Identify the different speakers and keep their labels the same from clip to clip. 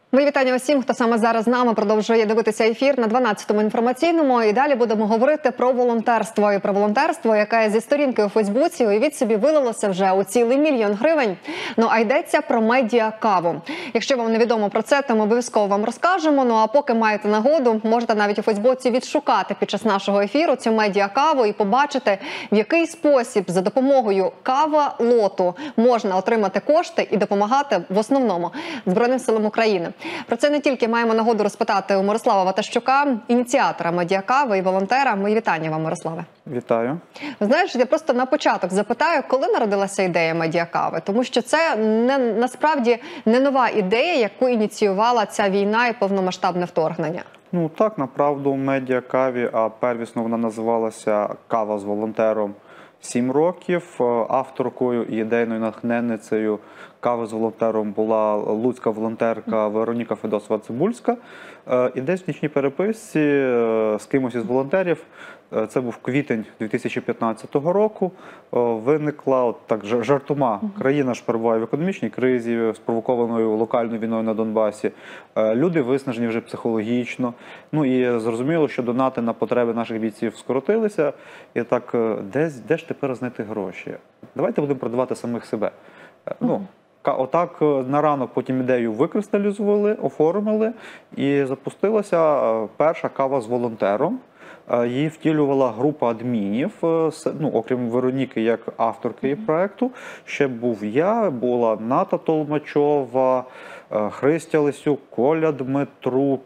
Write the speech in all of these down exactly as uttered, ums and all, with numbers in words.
Speaker 1: Мої вітання усім, хто саме зараз з нами продовжує дивитися ефір на дванадцятому інформаційному. І далі будемо говорити про волонтерство. І про волонтерство, яке зі сторінки у Фейсбуці, уявіть собі, вилилося вже у цілий мільйон гривень. Ну, а йдеться про медіакаву. Якщо вам не відомо про це, то ми обов'язково вам розкажемо. Ну, а поки маєте нагоду, можете навіть у Фейсбуці відшукати під час нашого ефіру цю медіакаву і побачити, в який спосіб за допомогою кава-лоту можна отримати кошти і допомагати в основному Збройним силам України. Про це не тільки маємо нагоду розпитати у Мирослава Ватащука, ініціатора медіакави і волонтера. Мої вітання вам, Мирославе.
Speaker 2: Вітаю.
Speaker 1: Ви знаєш, я просто на початок запитаю, коли народилася ідея медіакави? Тому що це не, насправді не нова ідея, яку ініціювала ця війна і повномасштабне вторгнення.
Speaker 2: Ну так, направду, медіакаві, а первісно вона називалася «Кава з волонтером» сім років. Авторкою і ідейною натхненницею «Кави з волонтером» була луцька волонтерка Вероніка Федосова-Цибульська. І десь в нічній переписці з кимось із волонтерів, це був квітень дві тисячі п'ятнадцятого року, виникла от так жартома. Країна ж перебуває в економічній кризі, спровокованою локальною війною на Донбасі. Люди виснажені вже психологічно. Ну і зрозуміло, що донати на потреби наших бійців скоротилися. І так, де, де ж тепер знайти гроші? Давайте будемо продавати самих себе. Ну, отак на ранок потім ідею викристалізували, оформили і запустилася перша кава з волонтером. Її втілювала група адмінів, ну, окрім Вероніки як авторки проєкту. Ще був я, була Ната Толмачова, Христя Лисюк, Коля Дмитрук,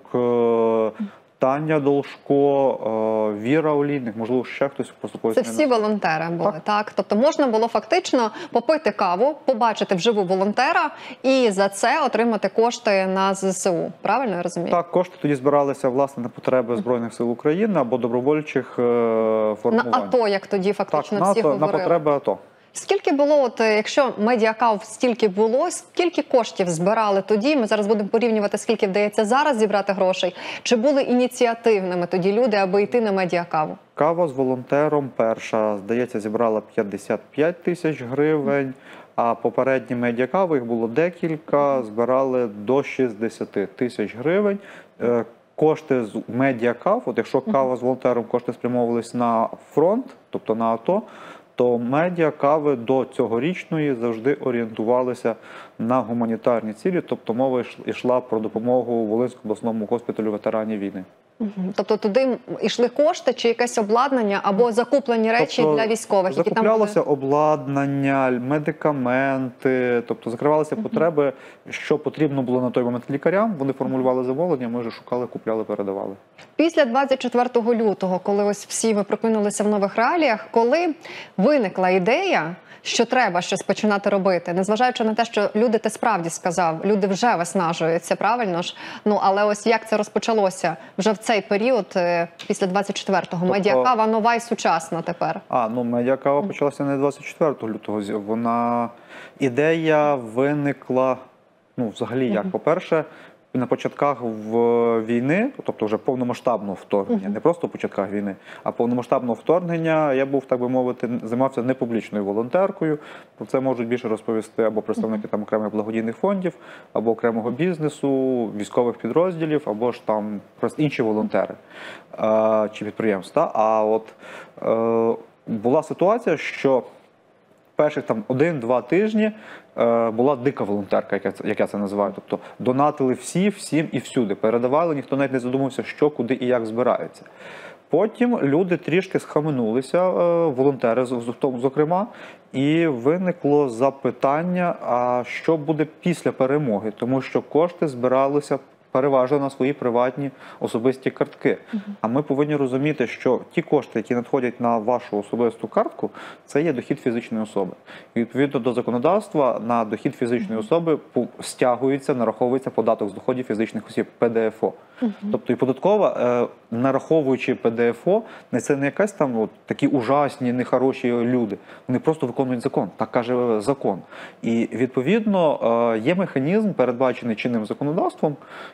Speaker 2: Таня Должко, Віра Олійник, можливо, ще хтось просто.
Speaker 1: Це всі волонтери були, так. так? Тобто можна було фактично попити каву, побачити вживу волонтера і за це отримати кошти на ЗСУ. Правильно я розумію?
Speaker 2: Так, кошти тоді збиралися, власне, на потреби Збройних сил України або добровольчих формувань.
Speaker 1: На АТО, як тоді фактично
Speaker 2: так,
Speaker 1: всі
Speaker 2: на,
Speaker 1: говорили.
Speaker 2: на потреби АТО.
Speaker 1: Скільки було, от якщо медіакав стільки було, скільки коштів збирали тоді? Ми зараз будемо порівнювати, скільки вдається зараз зібрати грошей. Чи були ініціативними тоді люди, аби йти на медіакаву?
Speaker 2: Кава з волонтером перша, здається, зібрала п'ятдесят п'ять тисяч гривень, а попередні медіакави, їх було декілька, збирали до шістдесят тисяч гривень. Кошти з медіакав, от якщо кава з волонтером кошти спрямовувались на фронт, тобто на АТО, то медіакави до цьогорічної завжди орієнтувалися на гуманітарні цілі, тобто мова йшла про допомогу Волинському обласному госпіталю ветеранів війни.
Speaker 1: Тобто туди йшли кошти чи якесь обладнання або закуплені речі
Speaker 2: тобто,
Speaker 1: для військових, які там були?
Speaker 2: Закуплялося обладнання, медикаменти, тобто закривалися uh-huh. потреби, що потрібно було на той момент лікарям. Вони формулювали замовлення, ми вже шукали, купляли, передавали.
Speaker 1: Після двадцять четвертого лютого, коли ось всі ми прокинулися в нових реаліях, коли виникла ідея, що треба щось починати робити, незважаючи на те, що люди, ти справді сказав, люди вже виснажуються, правильно ж? Ну, але ось як це розпочалося вже в цей період, після двадцять четвертого? Тобто... Медіакава нова і сучасна тепер.
Speaker 2: А, ну, медіакава почалася не двадцять четвертого лютого. Вона, ідея виникла, ну, взагалі як? По-перше, на початках війни, тобто вже повномасштабного вторгнення, uh-huh. не просто початках війни, а повномасштабного вторгнення, я був, так би мовити, займався непублічною волонтеркою. Про це можуть більше розповісти або представники там окремих благодійних фондів, або окремого бізнесу, військових підрозділів, або ж там просто інші волонтери а, чи підприємства. А от е, була ситуація, що перших там один-два тижні е, була дика волонтерка, як я, це, як я це називаю. Тобто донатили всі, всім і всюди. Передавали, ніхто навіть не задумався, що, куди і як збирається. Потім люди трішки схаменулися, е, волонтери зокрема, і виникло запитання, а що буде після перемоги? Тому що кошти збиралися переважно на свої приватні особисті картки. Uh-huh. А ми повинні розуміти, що ті кошти, які надходять на вашу особисту картку, це є дохід фізичної особи. І відповідно до законодавства на дохід фізичної uh-huh. особи стягується, нараховується податок з доходів фізичних осіб, Пе Де Еф О. Uh-huh. Тобто і податкова, нараховуючи Пе Де Еф О, не це не якась там от, такі ужасні, нехороші люди. Вони просто виконують закон, так каже закон. І відповідно є механізм, передбачений чинним законодавством,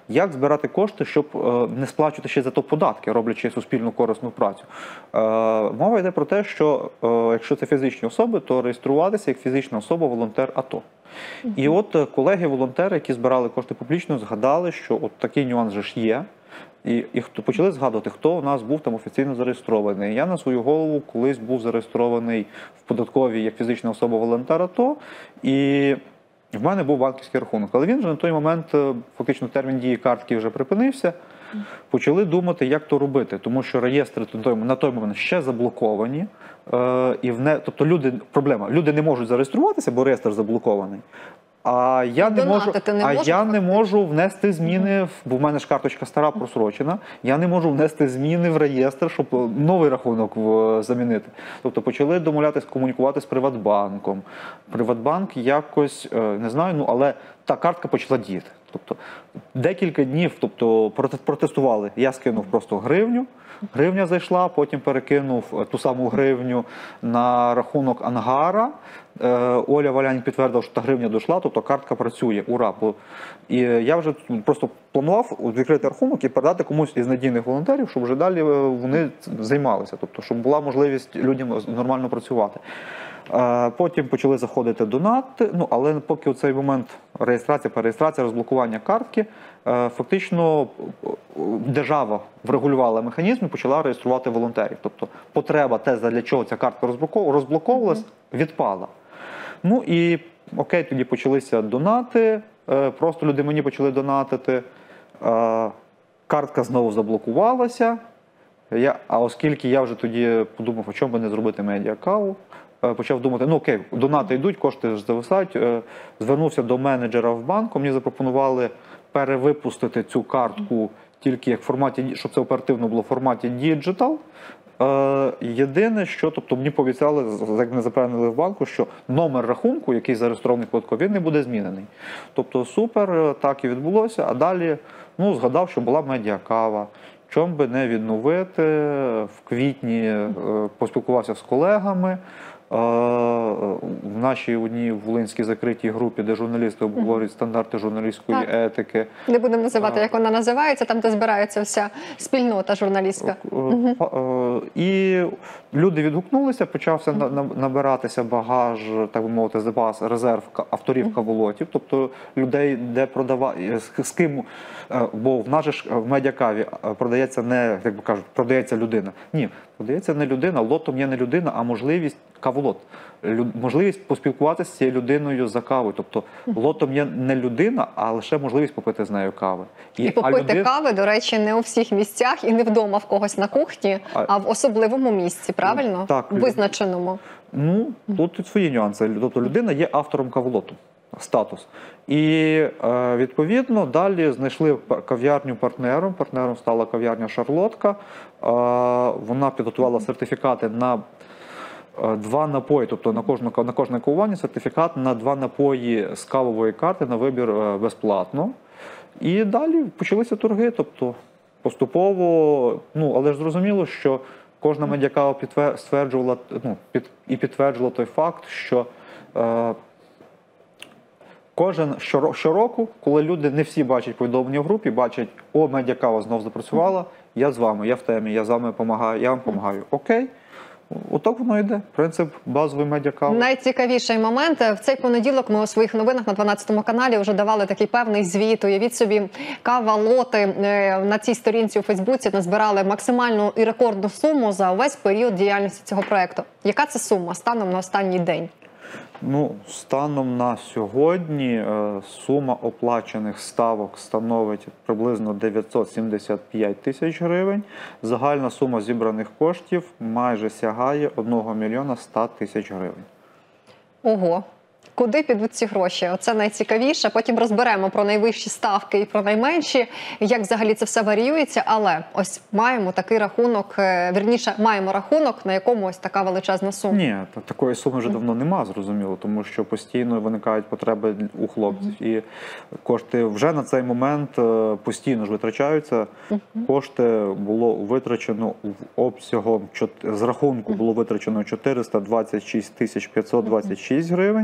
Speaker 2: як збирати кошти, щоб не сплачувати ще за то податки, роблячи суспільну корисну працю. Мова йде про те, що якщо це фізичні особи, то реєструватися як фізична особа волонтер АТО. І от колеги-волонтери, які збирали кошти публічно, згадали, що от такий нюанс же ж є. І, і хто почали згадувати, хто у нас був там офіційно зареєстрований. Я на свою голову колись був зареєстрований в податковій як фізична особа волонтер АТО, і в мене був банківський рахунок. Але він вже на той момент, фактично, термін дії картки вже припинився. Почали думати, як то робити, тому що реєстри на той момент ще заблоковані. Е, і в не, тобто люди, проблема, люди не можуть зареєструватися, бо реєстр заблокований. А я не можу,
Speaker 1: не
Speaker 2: а
Speaker 1: можуть,
Speaker 2: я не можу внести зміни, в, бо в мене ж карточка стара просрочена, я не можу внести зміни в реєстр, щоб новий рахунок в, замінити. Тобто почали домовлятися, комунікувати з Приватбанком. Приватбанк якось, не знаю, ну але та картка почала діяти. Тобто декілька днів, тобто протестували, я скинув просто гривню, гривня зайшла, потім перекинув ту саму гривню на рахунок Ангара. Оля Валянь підтвердила, що та гривня дійшла, тобто картка працює, ура. І я вже просто планував відкрити рахунок і передати комусь із надійних волонтерів, щоб вже далі вони займалися, тобто щоб була можливість людям нормально працювати. Потім почали заходити донати, ну, але поки у цей момент реєстрація, перереєстрація, розблокування картки, фактично держава врегулювала механізм і почала реєструвати волонтерів. Тобто потреба, те, для чого ця картка розблоковувалась, відпала. Ну і окей, тоді почалися донати, просто люди мені почали донатити, картка знову заблокувалася, я, а оскільки я вже тоді подумав, а чому би не зробити медіакаву, почав думати, ну окей, донати йдуть, кошти зависають, звернувся до менеджера в банку, мені запропонували перевипустити цю картку тільки як в форматі, щоб це оперативно було в форматі Digital. Єдине, що, тобто мені пообіцяли, як мене запевнили в банку, що номер рахунку, який зареєстрований податково, він не буде змінений. Тобто супер, так і відбулося, а далі, ну, згадав, що була медіакава. Чом би не відновити, в квітні поспілкувався з колегами, в нашій одній волинській закритій групі, де журналісти обговорюють стандарти журналістської так. етики.
Speaker 1: Не будемо називати, як вона називається, там, де збирається вся спільнота журналістська.
Speaker 2: Угу. І люди відгукнулися, почався набиратися багаж, так би мовити, запас, резерв авторів каволотів, тобто людей, де продавати, з ким, бо в нас же ж в медіакаві продається не, як би кажуть, продається людина. Ні, продається не людина, лотом є не людина, а можливість каволот. Можливість поспілкуватися з цією людиною за кавою. Тобто лотом є не людина, а лише можливість попити з нею кави.
Speaker 1: І, і попити людина... кави, до речі, не у всіх місцях і не вдома в когось на кухні, а, а в особливому місці, правильно?
Speaker 2: Так. Визначеному. Ну, тут свої нюанси. Тобто людина є автором каволоту. Статус. І, відповідно, далі знайшли кав'ярню партнером. Партнером стала кав'ярня «Шарлотка». Вона підготувала сертифікати на два напої, тобто на кожне, на кожне кавування сертифікат на два напої з кавової карти на вибір безплатно. І далі почалися торги, тобто поступово, ну, але ж зрозуміло, що кожна медіакава стверджувала, ну, під, і підтверджувала той факт, що е, кожен щороку, коли люди не всі бачать повідомлення в групі, бачать, о, медіакава знов запрацювала, я з вами, я в темі, я з вами допомагаю, я вам допомагаю. Окей. Отак воно йде. Принцип базової медіакави.
Speaker 1: Найцікавіший момент. В цей понеділок ми у своїх новинах на дванадцятому каналі вже давали такий певний звіт. Уявіть собі, кава-лоти на цій сторінці у Фейсбуці назбирали максимальну і рекордну суму за увесь період діяльності цього проєкту. Яка це сума станом на останній день?
Speaker 2: Ну, станом на сьогодні сума оплачених ставок становить приблизно дев'ятсот сімдесят п'ять тисяч гривень. Загальна сума зібраних коштів майже сягає одного мільйона ста тисяч гривень.
Speaker 1: Ого! Куди підуть ці гроші? Оце найцікавіше. Потім розберемо про найвищі ставки і про найменші, як взагалі це все варіюється. Але ось маємо такий рахунок, вірніше, маємо рахунок, на якому ось така величезна сума.
Speaker 2: Ні, такої суми вже давно нема, зрозуміло, тому що постійно виникають потреби у хлопців. Mm-hmm. І кошти вже на цей момент постійно ж витрачаються. Mm-hmm. Кошти було витрачено в обсягом, з рахунку було витрачено чотириста двадцять шість тисяч п'ятсот двадцять шість гривень.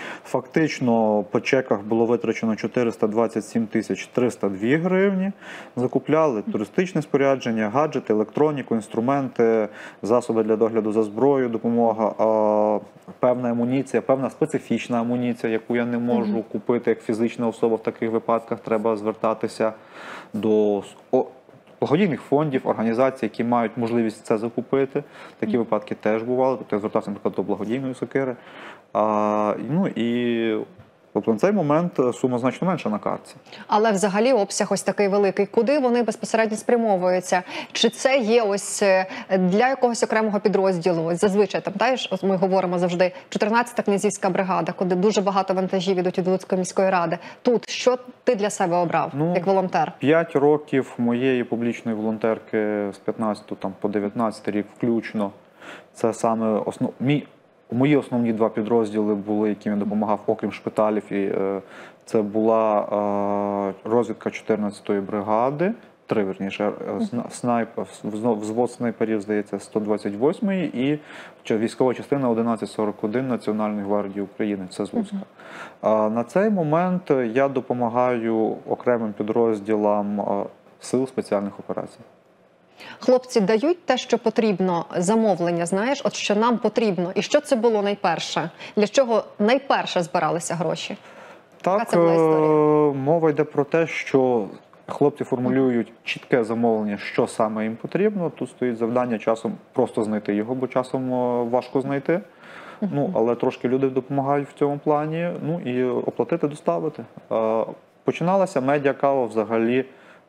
Speaker 2: Фактично по чеках було витрачено чотириста двадцять сім тисяч триста дві гривні. Закупляли туристичне спорядження, гаджети, електроніку, інструменти, засоби для догляду за зброєю, допомога, а, певна амуніція, певна специфічна амуніція, яку я не можу mm-hmm. купити як фізична особа. В таких випадках треба звертатися до благодійних фондів, організацій, які мають можливість це закупити. Такі mm. випадки теж бували. Тобто я звертався, наприклад, до благодійної сокири. А, ну і тобто на цей момент сума значно менша на картці. Але
Speaker 1: взагалі обсяг ось такий великий. Куди вони безпосередньо спрямовуються? Чи це є ось для якогось окремого підрозділу? Ось зазвичай, там, знаєш, ми говоримо завжди, чотирнадцята князівська бригада, куди дуже багато вантажів ідуть від Луцької міської ради. Тут що ти для себе обрав, ну, як волонтер?
Speaker 2: П'ять років моєї публічної волонтерки з п'ятнадцятого там, по дев'ятнадцятий рік включно. Це саме основ... мій Мої основні два підрозділи були, яким я допомагав, окрім шпиталів. І, е, це була е, розвідка чотирнадцятої бригади, три, верніше, снайп, взвод снайперів, здається, сто двадцять восьмої і військова частина одинадцять сорок один Національної гвардії України, це з Луцька. Uh-huh. На цей момент я допомагаю окремим підрозділам сил спеціальних операцій.
Speaker 1: Хлопці дають те, що потрібно, замовлення, знаєш, от що нам потрібно. І що це було найперше? Для чого найперше збиралися гроші?
Speaker 2: Так, мова йде про те, що хлопці формулюють чітке замовлення, що саме їм потрібно. Тут стоїть завдання часом просто знайти його, бо часом важко знайти. Ну, але трошки люди допомагають в цьому плані. Ну і оплатити, доставити. Починалася медіакава взагалі.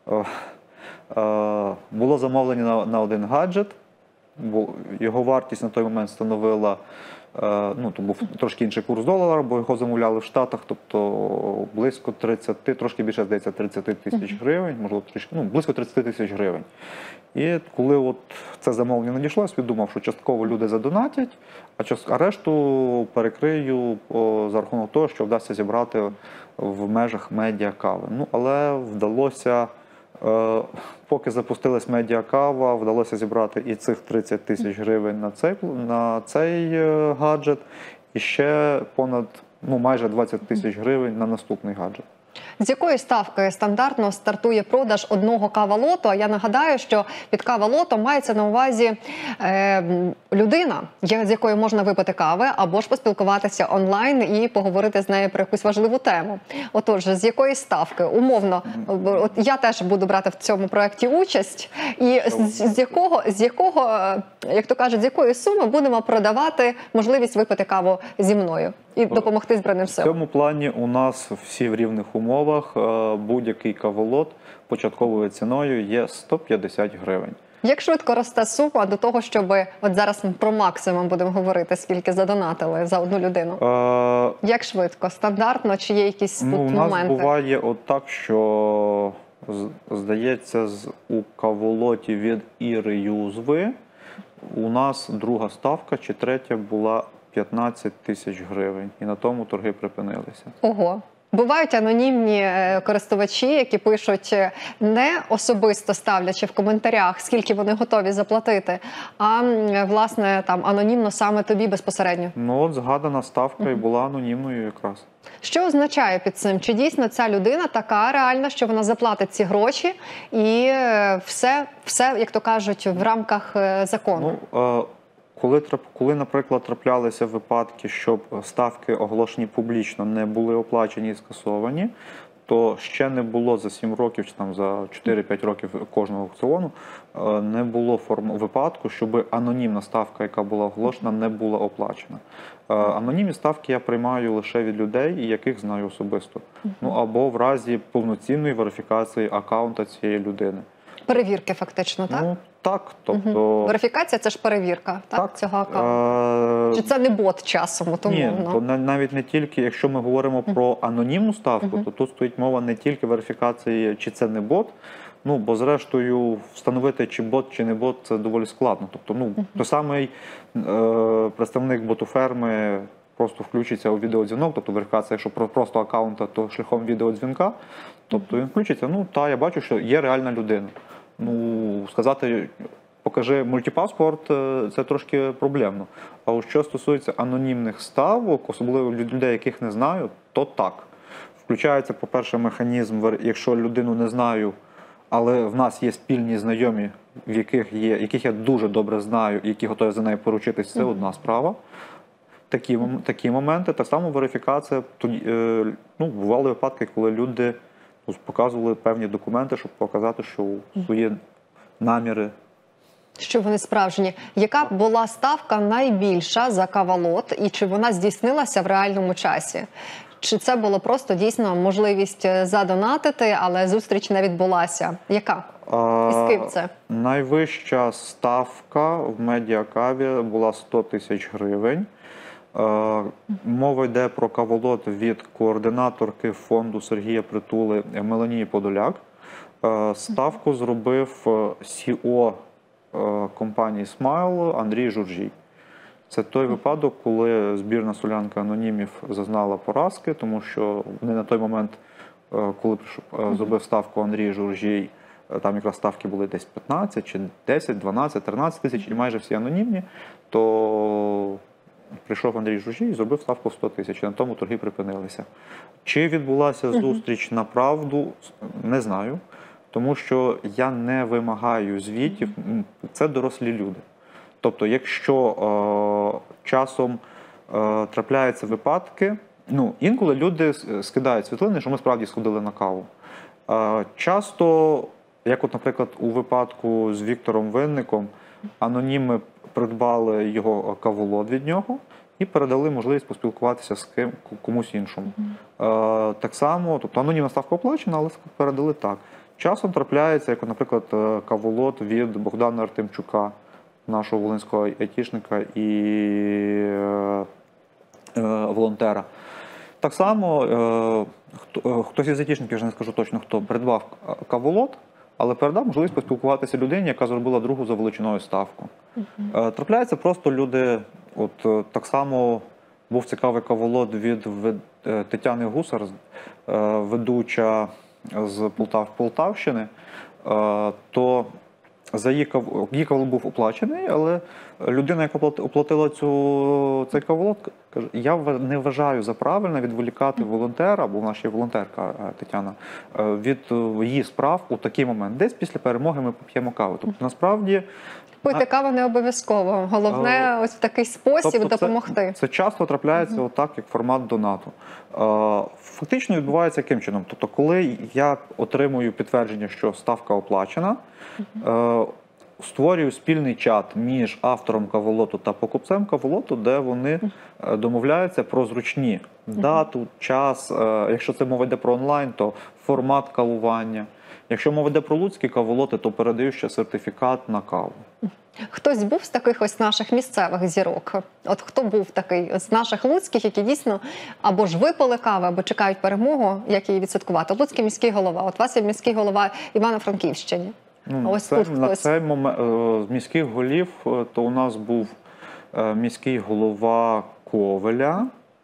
Speaker 2: Було замовлення на, на один гаджет, бо його вартість на той момент становила, ну, то був трошки інший курс долара, бо його замовляли в Штатах, тобто близько тридцять, трошки більше, здається, тридцять тисяч гривень, можливо, трішки, ну, близько тридцять тисяч гривень. І коли от це замовлення надійшло, я свідомив, що частково люди задонатять, а, част... а решту перекрию о, за рахунок того, що вдасться зібрати в межах медіакави. Ну, але вдалося... Поки запустилась медіакава, вдалося зібрати і цих тридцять тисяч гривень на цей, на цей гаджет, і ще понад, ну, майже двадцять тисяч гривень на наступний гаджет.
Speaker 1: З якої ставки стандартно стартує продаж одного кава-лоту? А я нагадаю, що під кава-лотом мається на увазі е, людина, з якою можна випити кави, або ж поспілкуватися онлайн і поговорити з нею про якусь важливу тему. Отож, з якої ставки? Умовно, от я теж буду брати в цьому проєкті участь. І з, з, якого, з якого, як то кажуть, з якої суми будемо продавати можливість випити каву зі мною і допомогти Збройним силам?
Speaker 2: В цьому плані у нас всі в рівних умовах. Будь-який каволот початковою ціною є сто п'ятдесят гривень.
Speaker 1: Як швидко росте сума до того, щоб, от зараз ми про максимум будемо говорити, скільки задонатили за одну людину?
Speaker 2: Е...
Speaker 1: Як швидко? Стандартно? Чи є якісь
Speaker 2: ну,
Speaker 1: тут
Speaker 2: у нас
Speaker 1: моменти?
Speaker 2: Буває от так, що, здається, у каволоті від Іри Юзви у нас друга ставка чи третя була п'ятнадцять тисяч гривень. І на тому торги припинилися.
Speaker 1: Ого. Бувають анонімні користувачі, які пишуть не особисто ставлячи в коментарях, скільки вони готові заплатити, а, власне, там анонімно саме тобі безпосередньо.
Speaker 2: Ну, от згадана ставка uh-huh. і була анонімною якраз.
Speaker 1: Що означає під цим? Чи дійсно ця людина така реальна, що вона заплатить ці гроші і все, все як то кажуть, в рамках закону?
Speaker 2: Ну, е- Коли, коли, наприклад, траплялися випадки, щоб ставки, оголошені публічно, не були оплачені і скасовані, то ще не було за сім років, чи там за чотири-п'ять років кожного аукціону, не було форму випадку, щоб анонімна ставка, яка була оголошена, не була оплачена. Анонімні ставки я приймаю лише від людей, яких знаю особисто. Ну, або в разі повноцінної верифікації акаунта цієї людини.
Speaker 1: Перевірки фактично, так?
Speaker 2: Ну, так, тобто...
Speaker 1: Угу. Верифікація – це ж перевірка, так,
Speaker 2: так
Speaker 1: цього аккаунту? Чи це не бот часом? Тому,
Speaker 2: Ні,
Speaker 1: ну?
Speaker 2: то навіть не тільки, якщо ми говоримо угу. про анонімну ставку, угу. то тут стоїть мова не тільки верифікації, чи це не бот, ну, бо зрештою встановити, чи бот, чи не бот, це доволі складно. Тобто, ну, угу. той самий е, представник ботоферми просто включиться у відеодзвінок, тобто верифікація, якщо просто аккаунта, то шляхом відеодзвінка, тобто він включиться, ну, та, я бачу, що є реальна людина. Ну, сказати, скажи, мультипаспорт е, – це трошки проблемно. А от що стосується анонімних ставок, особливо від людей, яких не знаю, то так. Включається, по-перше, механізм, вер- якщо людину не знаю, але в нас є спільні знайомі, в яких є, яких я дуже добре знаю, і які готові за нею поручитись, це одна справа. Такі, мом- такі моменти. Так само верифікація. Тоді, е, ну, бували випадки, коли люди ну, показували певні документи, щоб показати, що свої наміри.
Speaker 1: Що вони справжні. Яка була ставка найбільша за кавалот і чи вона здійснилася в реальному часі? Чи це було просто дійсно можливість задонатити, але зустріч не відбулася? Яка? І з ким це?
Speaker 2: Найвища ставка в медіакаві була сто тисяч гривень. Е, Мова йде про каволот від координаторки фонду Сергія Притули Меланії Подоляк. Е, Ставку зробив сі і о е, компанії Смайл Андрій Журжій. Це той випадок, коли збірна солянка анонімів зазнала поразки, тому що вони на той момент, е, коли прийшов- е, зробив ставку Андрій Журжій, е, там якраз ставки були десь п'ятнадцять, чи десять, дванадцять, тринадцять тисяч, і майже всі анонімні, то прийшов Андрій Журжій і зробив ставку в сто тисяч, і на тому торги припинилися. Чи відбулася зустріч на правду, не знаю, тому що я не вимагаю звітів, М, це дорослі люди. Тобто, якщо е, часом е, трапляються випадки, ну, інколи люди с- скидають світлини, що ми справді сходили на каву. Е, часто, як от, наприклад, у випадку з Віктором Винником, аноніми придбали його каволод від нього і передали можливість поспілкуватися з ким, комусь іншому. Е, так само, тобто анонімна ставка оплачена, але передали так. Часом трапляється, як, от, наприклад, е, каволод від Богдана Артемчука, нашого волинського айтішника і е, е, волонтера. Так само е, хто, е, хтось із айтішників, я не скажу точно хто, придбав каволот, але передав можливість поспілкуватися людині, яка зробила другу за величиною ставку. Е, трапляється просто люди, от е, так само був цікавий каволот від вед- е, Тетяни Гусар, е, ведуча з Полтав, Полтавщини, е, то за її кав- її каволот був оплачений, але людина, яка плат- оплатила цю, цей каволот, каже, я в- не вважаю за правильне відволікати волонтера, бо вона ще є волонтерка е, Тетяна, е, від е, її справ у такий момент. Десь після перемоги ми поп'ємо каву. Тобто, насправді,
Speaker 1: Пити каву не обов'язково. Головне ось в такий спосіб
Speaker 2: тобто
Speaker 1: допомогти.
Speaker 2: Це, це часто трапляється отак, як формат донату. Е, Фактично відбувається яким чином? Тобто, коли я отримую підтвердження, що ставка оплачена, е, створюю спільний чат між автором каволоту та покупцем каволоту, де вони е, домовляються про зручні дату, час. Е, Якщо це мова йде про онлайн, то формат кавування. Якщо мова йде про луцькі каволоти, то передаю ще сертифікат на каву.
Speaker 1: Хтось був з таких ось наших місцевих зірок? От хто був такий з наших луцьких, які дійсно або ж випили кави, або чекають перемогу, як її відсвяткувати? Луцький міський голова. От у вас є міський голова Івано-Франківщині.
Speaker 2: Ну,
Speaker 1: А ось
Speaker 2: це,
Speaker 1: тут
Speaker 2: на
Speaker 1: хтось.
Speaker 2: цей момент з міських голів, е, то у нас був е, міський голова Ковеля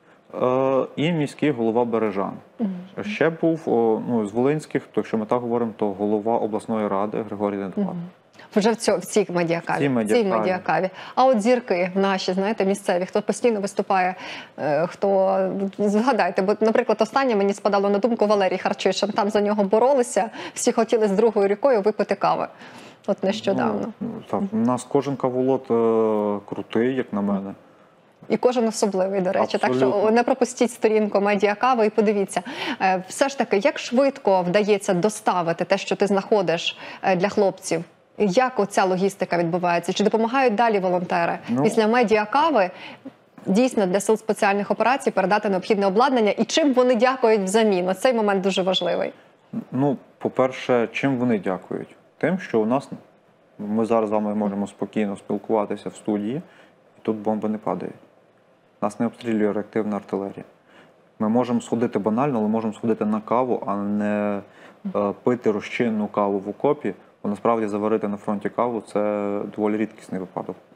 Speaker 2: е, і міський голова Бережан. Ще був о, ну, з Волинських, то якщо ми так говоримо, то голова обласної ради Григорій Недопад.
Speaker 1: Вже в, цьо, в цій медіакаві.
Speaker 2: В цій медіакаві.
Speaker 1: цій медіакаві. А от зірки наші, знаєте, місцеві, хто постійно виступає, е, хто, згадайте, бо, наприклад, останнє мені спадало на думку Валерій Харчишин. Там за нього боролися, всі хотіли з другою рікою випити кави. От нещодавно.
Speaker 2: Ну, так, у нас кожен каволот е, крутий, як на мене.
Speaker 1: І кожен особливий, до речі. Так що
Speaker 2: Абсолютно.
Speaker 1: не пропустіть сторінку медіакави і подивіться. Е, Все ж таки, як швидко вдається доставити те, що ти знаходиш е, для хлопців? Як оця логістика відбувається? Чи допомагають далі волонтери?
Speaker 2: Ну,
Speaker 1: Після медіакави дійсно для сил спеціальних операцій передати необхідне обладнання і чим вони дякують взамін? Оцей момент дуже важливий.
Speaker 2: Ну, по-перше, чим вони дякують? Тим, що у нас, ми зараз з вами можемо спокійно спілкуватися в студії, і тут бомби не падають. Нас не обстрілює реактивна артилерія. Ми можемо сходити банально, але можемо сходити на каву, а не е, пити розчинну каву в окопі, бо насправді заварити на фронті каву – це доволі рідкісний випадок.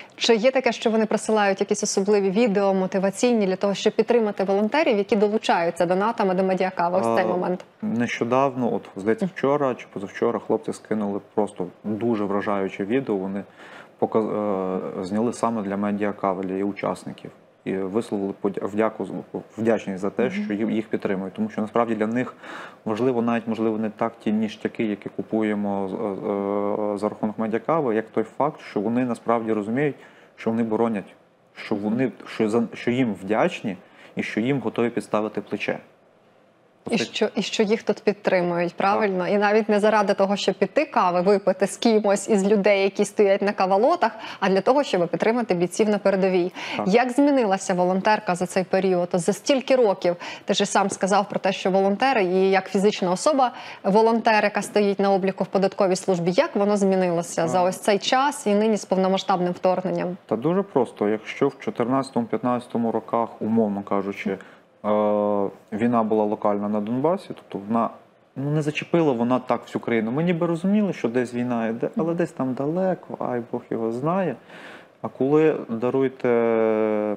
Speaker 1: Чи є таке, що вони присилають якісь особливі відео, мотиваційні для того, щоб підтримати волонтерів, які долучаються донатами до Медіакави? Ось цей момент.
Speaker 2: Нещодавно, от здається, вчора чи позавчора, хлопці скинули просто дуже вражаюче відео. Вони показ... зняли саме для Медіакави, для її учасників. І висловили вдяку, вдячність за те, що їх підтримують. Тому що насправді для них важливо навіть, можливо, не так ті ніштяки, які купуємо за рахунок Медіакави, як той факт, що вони насправді розуміють, що вони боронять, що, вони, що, що їм вдячні і що їм готові підставити плече.
Speaker 1: І що, і що їх тут підтримують, правильно? Так. І навіть не заради того, щоб піти кави, випити з кимось із людей, які стоять на кавалотах, а для того, щоб підтримати бійців на передовій. Так. Як змінилася волонтерка за цей період? За стільки років, ти ж сам сказав про те, що волонтери і як фізична особа волонтер, яка стоїть на обліку в податковій службі, як воно змінилося так. за ось цей час і нині з повномасштабним вторгненням?
Speaker 2: Та дуже просто. Якщо в чотирнадцятому-п'ятнадцятому роках, умовно кажучи, війна була локальна на Донбасі, тобто вона ну, не зачепила вона так всю країну. Ми ніби розуміли, що десь війна йде, але десь там далеко, ай Бог його знає. А коли, даруйте,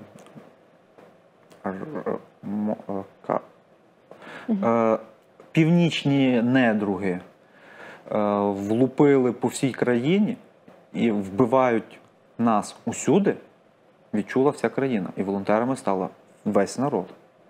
Speaker 2: північні недруги влупили по всій країні і вбивають нас усюди, відчула вся країна. І волонтерами стала весь народ.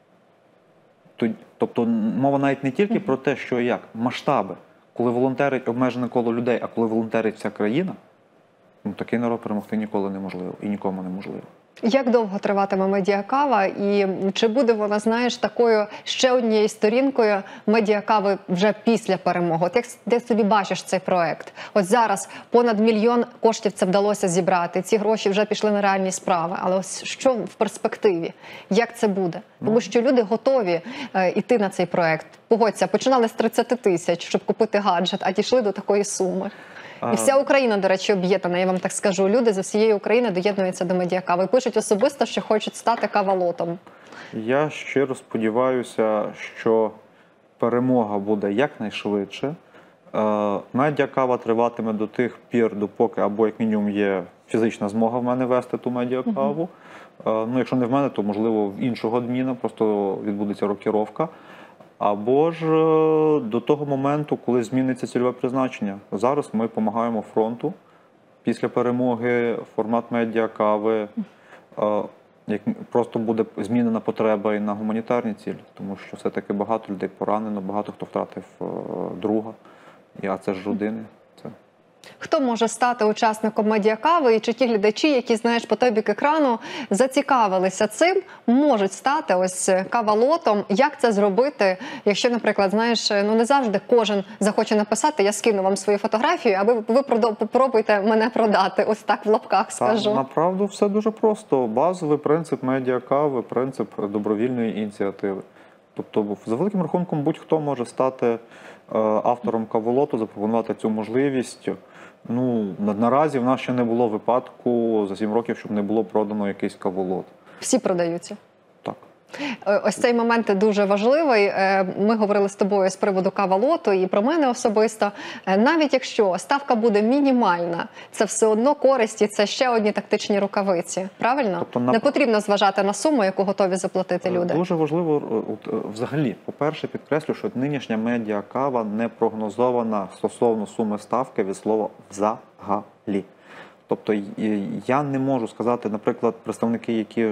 Speaker 2: Тобто мова навіть не тільки про те, що як, масштаби. Коли волонтерить обмежене коло людей, а коли волонтерить вся країна, ну, такий народ перемогти ніколи неможливо і нікому неможливо. Як
Speaker 1: довго триватиме Медіакава і чи буде вона, знаєш, такою ще однією сторінкою Медіакави вже після перемоги? От як ти собі бачиш цей проект? От зараз понад мільйон коштів це вдалося зібрати, ці гроші вже пішли на реальні справи. Але ось що в перспективі? Як це буде? Тому що люди готові е, йти на цей проект. Погодься, починали з тридцяти тисяч, щоб купити гаджет, а дійшли до такої суми. І вся Україна, до речі, об'єднана, я вам так скажу. Люди з усієї України доєднуються до Медіакави. Пишуть особисто, що хочуть стати кавалотом.
Speaker 2: Я щиро сподіваюся, що перемога буде якнайшвидше. Медіакава триватиме до тих пір, допоки або як мінімум є фізична змога в мене вести ту Медіакаву. Uh-huh. Ну, якщо не в мене, то можливо в іншого адміна, просто відбудеться рокіровка. Або ж до того моменту, коли зміниться цільове призначення. Зараз ми допомагаємо фронту. Після перемоги формат Медіакави як просто буде змінена потреба і на гуманітарні цілі, тому що все-таки багато людей поранено, багато хто втратив друга, а це ж родини. Це...
Speaker 1: Хто може стати учасником Медіакави, і чи ті глядачі, які, знаєш, по той бік екрану зацікавилися цим, можуть стати ось кавалотом? Як це зробити, якщо, наприклад, знаєш, ну не завжди кожен захоче написати, я скину вам свою фотографію, аби ви попробуйте мене продати, ось так в лапках скажу.
Speaker 2: Та, направду все дуже просто. Базовий принцип Медіакави, принцип добровільної ініціативи. Тобто, за великим рахунком, будь-хто може стати автором кавалоту, запропонувати цю можливість. Ну, наразі в нас ще не було випадку за сім років, щоб не було продано якийсь кавалот.
Speaker 1: Всі продаються?
Speaker 2: Так.
Speaker 1: Ось цей момент дуже важливий. Ми говорили з тобою з приводу кавалоту і про мене особисто. Навіть якщо ставка буде мінімальна, це все одно користь і це ще одні тактичні рукавиці. Правильно? Тобто, на... Не потрібно зважати на суму, яку готові заплатити люди.
Speaker 2: Дуже важливо, взагалі, по-перше, підкреслю, що нинішня Медіакава не прогнозована стосовно суми ставки від слова «взагалі». Тобто я не можу сказати, наприклад, представники, які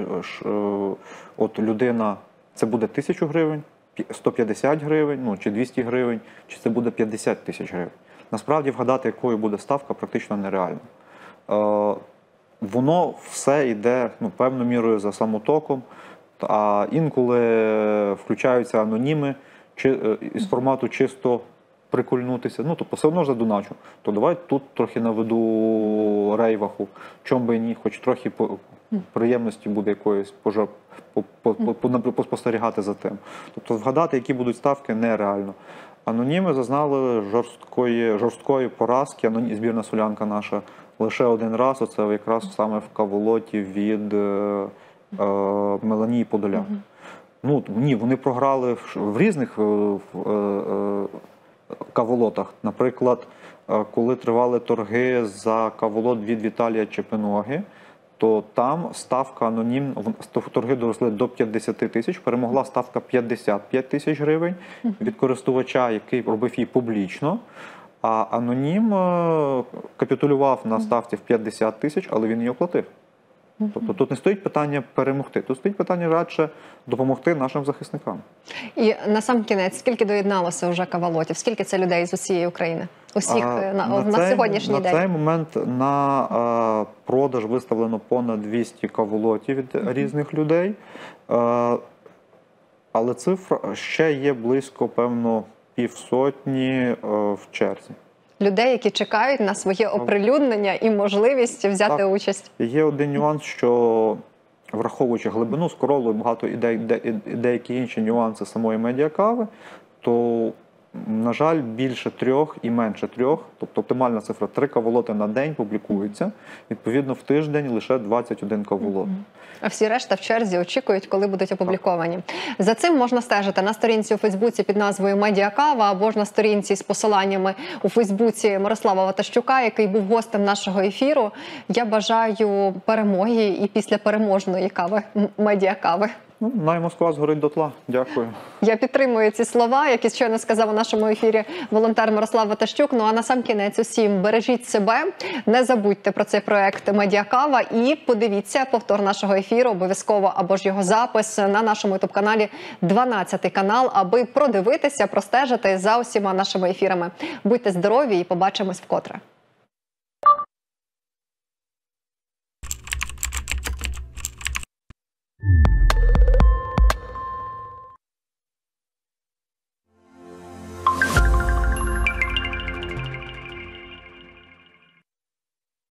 Speaker 2: от людина, це буде тисячу гривень, сто п'ятдесят гривень, ну, чи двісті гривень, чи це буде п'ятдесят тисяч гривень. Насправді вгадати, якою буде ставка, практично нереально. Е, воно все йде ну, певною мірою за самотоком, а інколи включаються аноніми чи, із формату чисто прикольнутися, ну, тобто все одно ж задоначу, то давай тут трохи наведу рейваху, чом би і ні, хоч трохи по, приємності буде якоїсь пожар, по, по, по, по, поспостерігати за тим. Тобто вгадати, які будуть ставки, нереально. Аноніми зазнали жорсткої, жорсткої поразки, анонім, збірна солянка наша, лише один раз, оце якраз саме в кавалоті від е, е, Меланії Подоляк. Uh-huh. Ну, ні, вони програли в, в різних е, е, е, каволотах. Наприклад, коли тривали торги за каволот від Віталія Чепиноги, то там ставка анонім, в- торги доросли до п'ятдесят тисяч, перемогла ставка п'ятдесят п'ять тисяч гривень від користувача, який робив її публічно. А анонім е, капітулював на ставці в п'ятдесят тисяч, але він її оплатив. Тобто тут не стоїть питання перемогти, тут стоїть питання радше допомогти нашим захисникам.
Speaker 1: І на сам кінець, скільки доєдналося вже кавалотів? Скільки це людей з усієї України? Усіх
Speaker 2: А,
Speaker 1: на, на, на
Speaker 2: цей,
Speaker 1: сьогоднішній
Speaker 2: на
Speaker 1: день?
Speaker 2: На цей момент на е, продаж виставлено понад двісті каволотів від mm-hmm. різних людей. Е, але цифра ще є близько, певно, півсотні е, в черзі.
Speaker 1: Людей, які чекають на своє оприлюднення і можливість взяти
Speaker 2: так.
Speaker 1: участь.
Speaker 2: Є один нюанс, що враховуючи глибину скролу і багато ідей, і деякі інші нюанси самої медіакави, то, на жаль, більше трьох і менше трьох, тобто оптимальна цифра три каволоти на день публікується, відповідно в тиждень лише двадцять один каволот.
Speaker 1: А всі решта в черзі очікують, коли будуть опубліковані. За цим можна стежити на сторінці у Фейсбуці під назвою «Медіакава» або ж на сторінці з посиланнями у Фейсбуці Мирослава Ватащука, який був гостем нашого ефіру. Я бажаю перемоги і після переможної кави, медіакави.
Speaker 2: Ну, най Москва згорить дотла. Дякую.
Speaker 1: Я підтримую ці слова, які щойно сказав у нашому ефірі волонтер Мирослав Ватащук. Ну а на сам кінець усім бережіть себе, не забудьте про цей проект «Медіакава» і подивіться повтор нашого ефіру, обов'язково, або ж його запис на нашому ютуб-каналі дванадцятий канал, аби продивитися, простежити за усіма нашими ефірами. Будьте здорові і побачимось вкотре.